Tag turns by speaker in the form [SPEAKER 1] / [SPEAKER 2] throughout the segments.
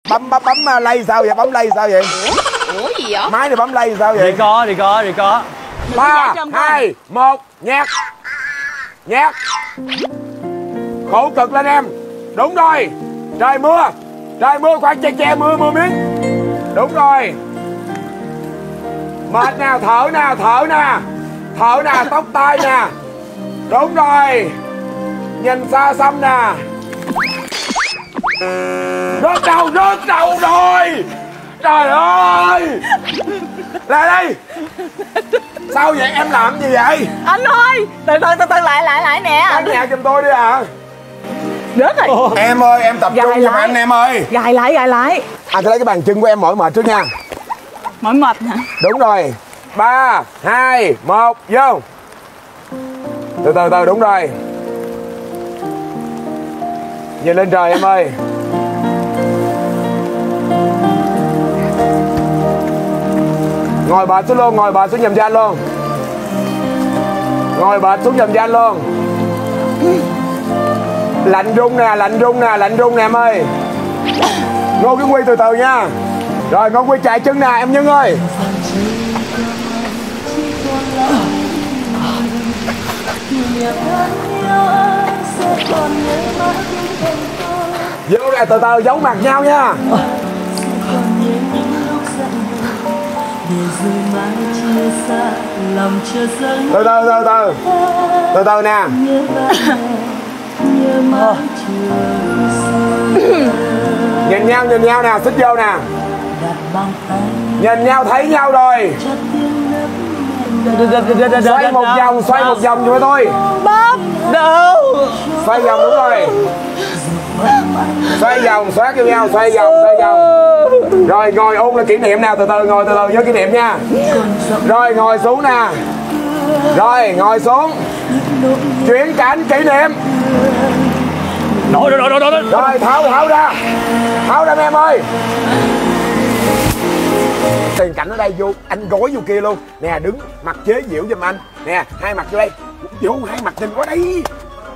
[SPEAKER 1] Bấm lay sao vậy? Bấm lay sao vậy?
[SPEAKER 2] Ủa gì vậy?
[SPEAKER 1] Máy này bấm lay sao vậy?
[SPEAKER 3] Đi có.
[SPEAKER 1] 3, 2, 1, nhạc. Nhạc. Khổ cực lên em. Đúng rồi. Trời mưa khoan che mưa miếng. Đúng rồi. Mệt nào, thở nè, tóc tai nè. Đúng rồi. Nhìn xa xăm nè. Rớt đầu rồi. Trời ơi. Lại đây. Sao vậy, em làm gì vậy?
[SPEAKER 2] Anh ơi, từ từ lại nè.
[SPEAKER 1] Đánh nhạc giùm tôi đi ạ.
[SPEAKER 2] Rớt rồi.
[SPEAKER 1] Em ơi, em tập trung giùm anh em ơi.
[SPEAKER 2] Gài lại.
[SPEAKER 1] Anh sẽ lấy cái bàn chân của em mỏi mệt trước nha.
[SPEAKER 2] Mỏi mệt hả?
[SPEAKER 1] Đúng rồi. 3, 2, 1, vô. Từ từ, đúng rồi. Nhìn lên trời em ơi. Ngồi bệt xuống luôn, ngồi bệt xuống nhầm danh luôn. Ngồi bệt xuống nhầm danh luôn. Lạnh rung nè em ơi. Ngô Kiến Huy từ từ nha. Rồi Ngô Quy chạy chân nè em Nhân ơi. Vô nè, từ từ giấu mặt nhau nha. Từ từ nè. Nhìn nhau nè, xích vô nè. Nhìn nhau thấy nhau rồi. Xoay một vòng cho tôi.
[SPEAKER 2] Bóp đâu.
[SPEAKER 1] Xoay vòng đúng rồi. Xoay vòng, xoát vô nhau, xoay vòng. Rồi ngồi ôn là kỷ niệm nào, từ từ nhớ kỷ niệm nha. Rồi ngồi xuống nè. Rồi ngồi xuống. Chuyển cảnh kỷ niệm.
[SPEAKER 3] Rồi.
[SPEAKER 1] Rồi tháo ra. Tháo ra em ơi. Tiền cảnh ở đây vô, anh gối vô kia luôn. Nè đứng mặt chế diệu giùm anh. Nè, hai mặt vô đây. Vô hai mặt nhìn qua đây.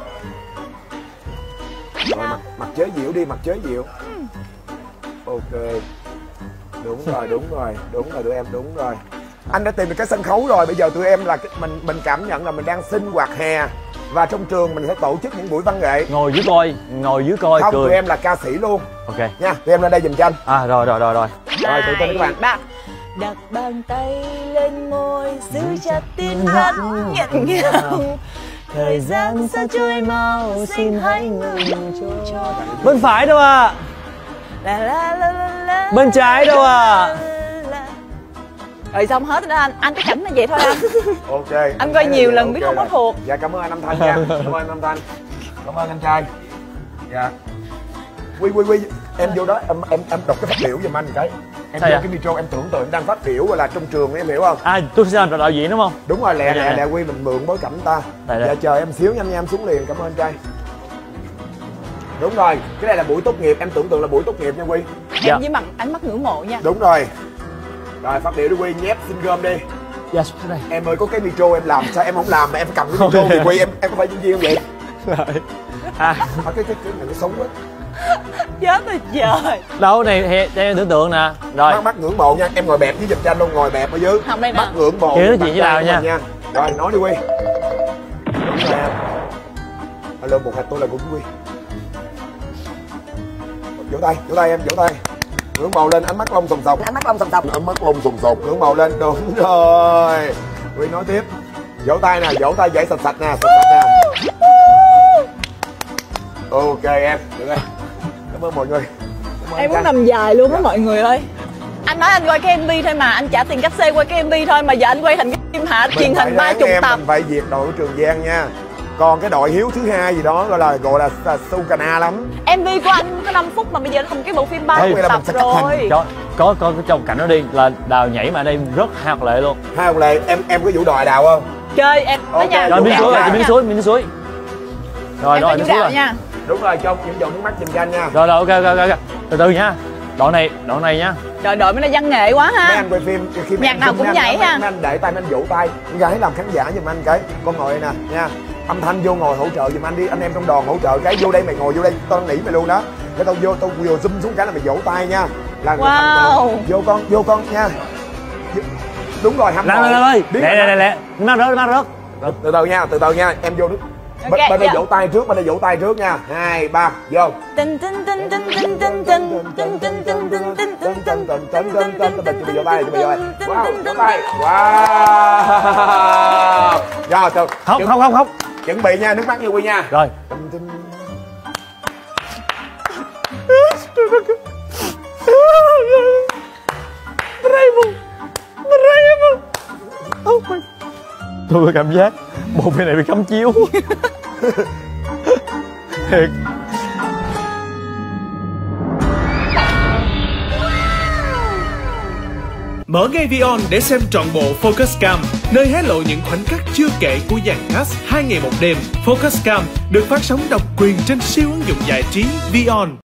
[SPEAKER 1] Rồi mặt chế diệu đi, mặt chế diệu. Ok. Đúng rồi tụi em, đúng rồi. Anh đã tìm được cái sân khấu rồi, bây giờ tụi em là mình cảm nhận là mình đang sinh hoạt hè. Và trong trường mình sẽ tổ chức những buổi văn nghệ.
[SPEAKER 3] Ngồi dưới coi
[SPEAKER 1] không,
[SPEAKER 3] cười.
[SPEAKER 1] tụi em là ca sĩ luôn.
[SPEAKER 3] Ok
[SPEAKER 1] nha, tụi em lên đây giùm cho anh.
[SPEAKER 3] Rồi
[SPEAKER 1] Rồi tự tin các bạn.
[SPEAKER 2] Đặt bàn tay lên môi, giữ chặt tin hắn nhận nhau. Thời gian sao trôi mau, xin hãy ngừng trôi.
[SPEAKER 3] Bên phải đâu à? Bên trái đâu à?
[SPEAKER 2] Rồi xong hết rồi đó anh cái cảnh là vậy thôi anh.
[SPEAKER 1] Ok.
[SPEAKER 2] Anh coi nhiều lần biết không có thuộc.
[SPEAKER 1] Dạ cảm ơn anh Âm Thanh nha. Cảm ơn anh Âm Thanh. Cảm ơn anh trai. Dạ. Quy em vô đó em đọc cái phát biểu giùm anh cái. Em vô cái micro em tưởng tượng em đang phát biểu gọi là trong trường em hiểu không?
[SPEAKER 3] Tôi sẽ làm đạo diễn đúng không?
[SPEAKER 1] Đúng rồi, lẹ Quy mình mượn bối cảnh ta. Dạ chờ em xíu nhanh nha, em xuống liền. Cảm ơn anh trai. Đúng rồi, cái này là buổi tốt nghiệp, em tưởng tượng là buổi tốt nghiệp nha Quy.
[SPEAKER 2] Em với mặt ánh mắt ngưỡng mộ nha.
[SPEAKER 1] Đúng rồi. Rồi phát biểu đi Quy, nhép xin gom đi.
[SPEAKER 3] Yes, đây.
[SPEAKER 1] Em ơi có cái micro em làm sao em không làm mà em cầm cái micro thì Quy em có phải nhân viên không vậy?
[SPEAKER 3] Rồi.
[SPEAKER 1] Cái xấu quá.
[SPEAKER 2] Chết rồi trời.
[SPEAKER 3] Đâu này em tưởng tượng nè. Rồi.
[SPEAKER 1] Mắt ngưỡng mộ nha, em ngồi bẹp với giùm cho anh luôn, ngồi bẹp ở dưới.
[SPEAKER 2] Không đây nè.
[SPEAKER 1] Mắt ngưỡng mộ.
[SPEAKER 3] Nói chuyện với Đào nha.
[SPEAKER 1] Rồi nói đi Quy. Alo 1 2 tôi là Quy. Vỗ tay em, vỗ tay. Ngưỡng mộ lên, ánh mắt lông sòng sọc. Ánh mắt lông sòng sọc. Ngưỡng mộ lên, đúng rồi. Quy nói tiếp. Vỗ tay nè, vỗ tay dãy sạch nè, nè. Ok em, được rồi. Cảm ơn mọi người.
[SPEAKER 2] Em muốn nằm dài luôn á mọi người ơi. Anh nói anh quay cái MV thôi mà, anh trả tiền cát xe quay cái MV thôi mà giờ anh quay thành cái phim hạ truyền hình 30 tập.
[SPEAKER 1] Mình phải diệt đội của Trường Giang nha. Còn cái đội Hiếu thứ hai gì đó gọi là su cana lắm.
[SPEAKER 2] MV của anh có 5 phút mà bây giờ nó thành cái bộ phim 30 tập rồi.
[SPEAKER 3] Có cái trong cảnh đó đi là Đào nhảy mà ở đây rất hạt lệ luôn.
[SPEAKER 1] Hai ông Lệ, em có vũ đòi Đào không?
[SPEAKER 2] Chơi em ở nhà.
[SPEAKER 3] Rồi miếng suối. Rồi
[SPEAKER 2] miếng suối nha.
[SPEAKER 1] Đúng rồi, cho những giọt nước mắt giùm cho anh nha.
[SPEAKER 3] Rồi ok. Từ từ nha. Đoạn này nha.
[SPEAKER 2] Trời đội mới là văn nghệ quá ha.
[SPEAKER 1] Mấy anh quay phim khi
[SPEAKER 2] nhạc nào cũng nhảy ha.
[SPEAKER 1] Mấy anh để tay mấy anh vỗ tay, gái làm khán giả giùm anh cái. Con ngồi đây nè nha. Âm Thanh vô ngồi hỗ trợ giùm anh đi, anh em trong đoàn hỗ trợ cái vô đây mày ngồi vô đây, tao nỉ mày luôn đó. Cái tao vừa zoom xuống cái là mày vỗ tay nha. Là
[SPEAKER 2] Wow.
[SPEAKER 1] vô con nha. Đúng rồi, hâm
[SPEAKER 3] Lan ơi, lẹ, nó rớt.
[SPEAKER 1] Từ từ nha, em vô nước.
[SPEAKER 2] Ok,
[SPEAKER 1] Bên đây
[SPEAKER 2] dạ.
[SPEAKER 1] vỗ tay trước, nha. 2, 3, vô.
[SPEAKER 2] Tin tin tin tin tin tin tin tin tin tin tin tin tin tin tin tin tin
[SPEAKER 1] Vỗ tay. Wow, vỗ tay. Wow. Rồi, từ.
[SPEAKER 3] Không.
[SPEAKER 1] Chuẩn bị nha, nước mắt như Quy nha.
[SPEAKER 3] Rồi. Tôi có cảm giác bộ phim này bị cấm chiếu. Thiệt.
[SPEAKER 4] Mở ngay Vion để xem trọn bộ Focus Cam, nơi hé lộ những khoảnh khắc chưa kể của dàn cast 2 ngày 1 đêm. Focus Cam được phát sóng độc quyền trên siêu ứng dụng giải trí Vion.